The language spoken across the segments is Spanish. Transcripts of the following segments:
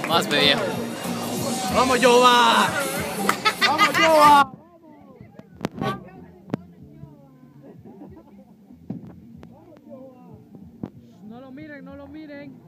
Más viejo. ¡Vamos, Jova! ¡Vamos, Jova! No lo miren, no lo miren.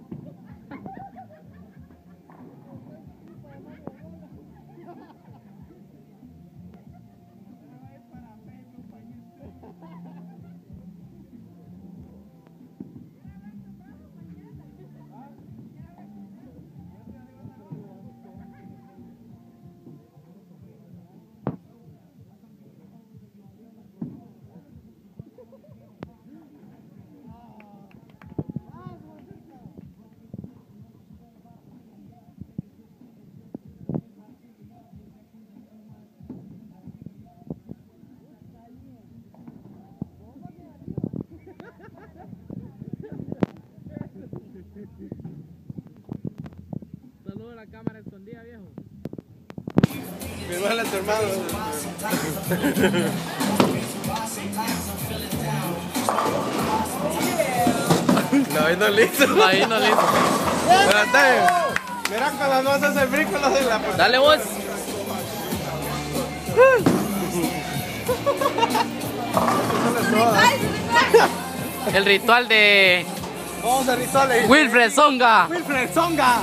Saludos a la cámara escondida, viejo. Mi hermano, tu hermano. No, ahí no listo. Ahí no listo. Espérate. Mira cuando no haces el brinco, lo de la... Dale vos. El ritual de Vamos a rituales. Wilfred Songa. Wilfred Songa.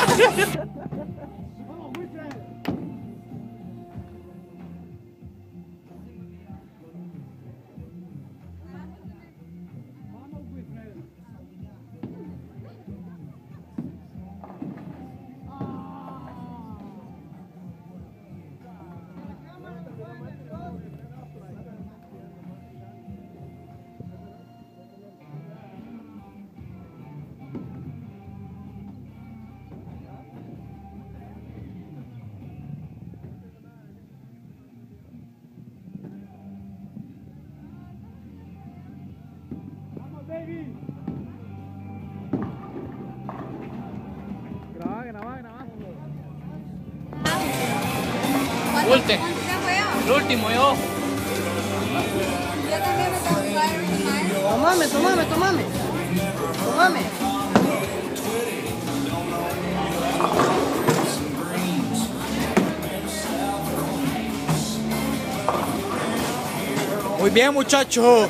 Graba. ¿Cuánto El último yo. Yo también me tengo que dar un Tomame. Muy bien, muchacho.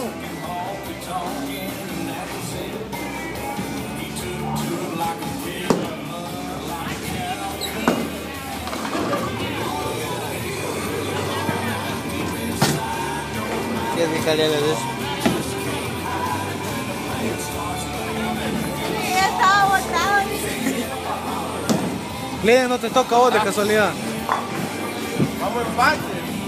¿Quieres que Cali haga eso? Sí, ya estaba botado. Cliente, no te toca a vos de casualidad. Vamos empate.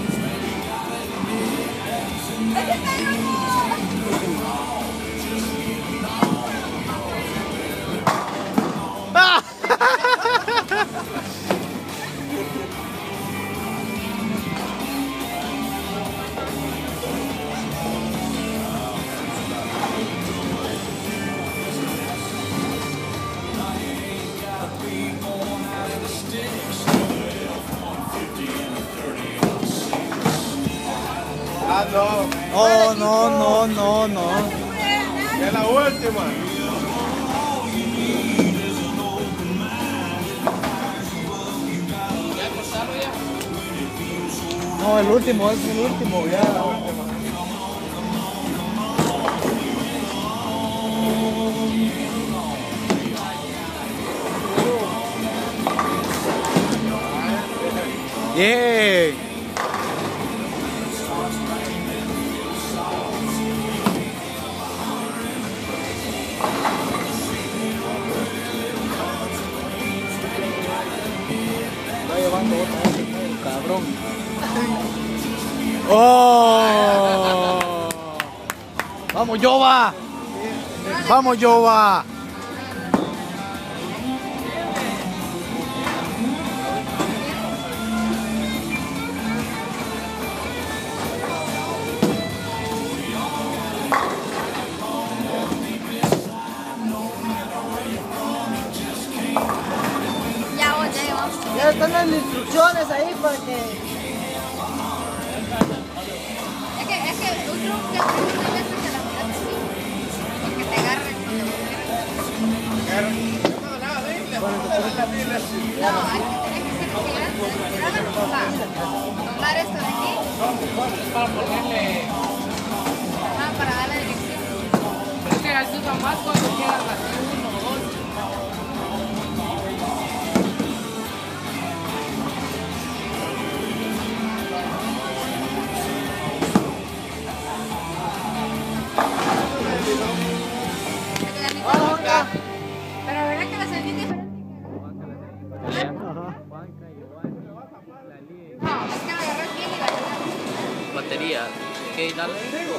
Ah, no. No. Es la última. No, el último, ya la última. Yeah. Llevando otra vez el cabrón. ¡Oh! ¡Vamos, Jova! ¡Vamos, Jova! Ya están las instrucciones ahí para que... Es que otro que una vez que la miras así, porque te agarran. hay que ser vigilante. Doblar esto de aquí. Para ponerle. Ah, para darle dirección. Pero es que se usa más cuando quedan así uno o dos. Pero verdad que la sentí diferente. No, es que lo agarré bien y la verdad. Batería. ¿Qué? Dale.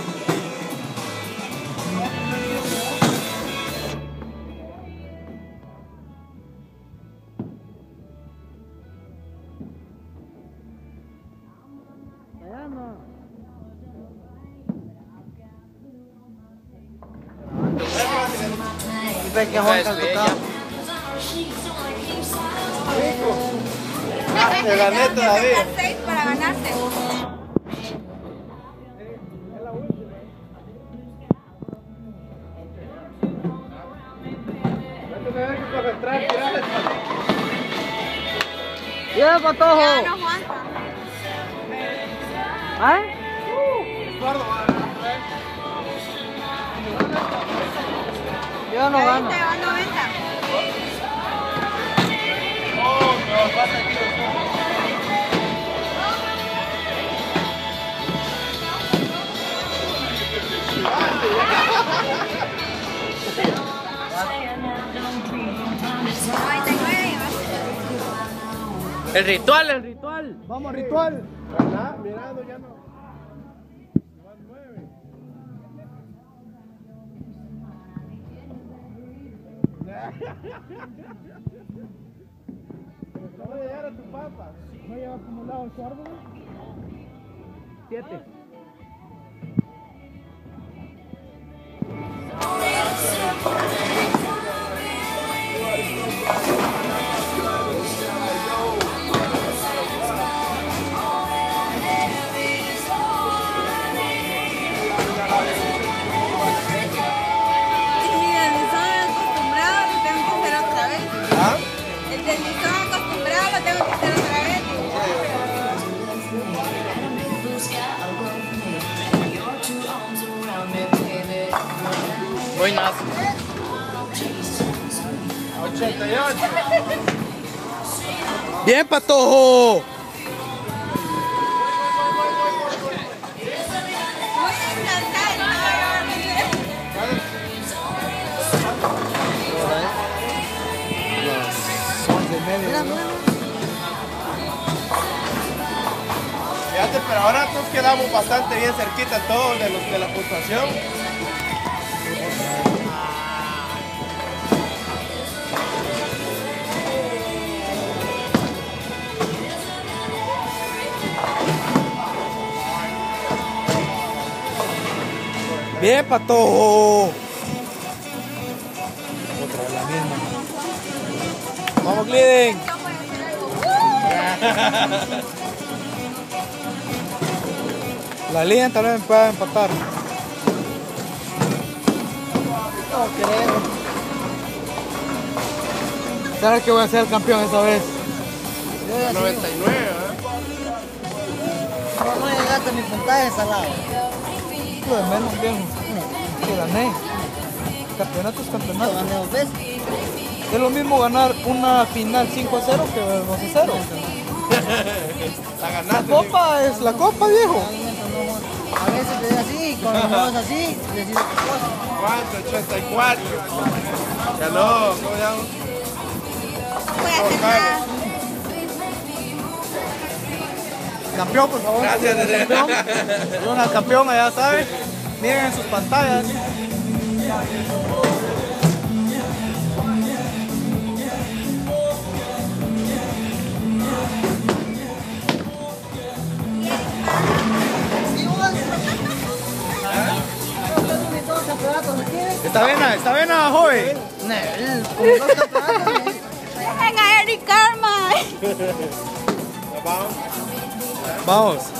Y ve que Juan tocado. De la neta, David. 6 para ganarte. ¡Ya, Patojo! Ya no aguanta. ¿Ah? Yo no Ya gano. viste, va a 90. El ritual, el ritual. Vamos, ritual. ¿Verdad? Mirando ya no. Van 9. Acabo de llegar a tu papa. ¿No lleva acumulado su árbol? 7. El deslizón acostumbrado lo tengo que hacer otra vez. Buenas. 88. Bien, Patojo. Voy a encantar. Mira, mira. Fíjate, pero ahora nos quedamos bastante bien cerquita todos de la puntuación. Bien, Patojo. Otra vez la misma. Vamos, Gliden. La Lilian tal vez me pueda empatar. No creo. ¿Sabes que voy a ser el campeón esta vez? Yo ya 99, ¿eh? no llegaste a mi puntaje salado. Lo de menos, viejo. Que gané. Campeonato es Yo campeonato. gané 2 veces. Es lo mismo ganar una final 5-0 que 2-0. La copa es la copa, viejo. A veces te da así, con los modos así, decís otra cosa. ¿Cuánto? 84. Ya no, ¿cómo se llama? Voy a hacer nada. Campeón, por favor. Gracias, campeón. Yo al campeón, ya sabes. Miren en sus pantallas. Está bien, joven. Dejen a Eric Carmen. Vamos.